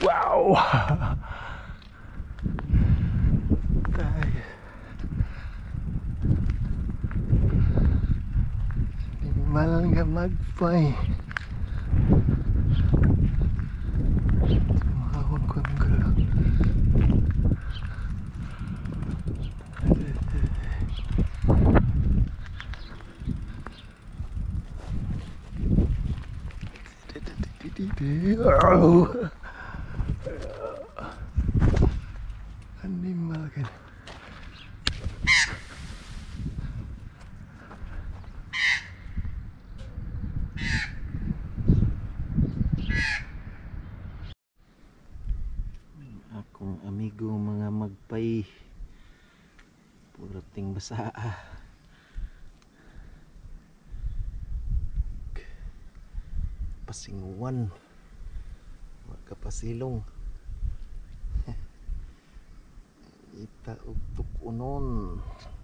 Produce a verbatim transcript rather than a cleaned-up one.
Wow! Tayo. Minimal nga Magpie. Tumawag ko ng gulo. Oh. Animal kan. Akong amigo mga Magpie, purating basa. Pasinguan, magkapasilong. Ita ug tukunon.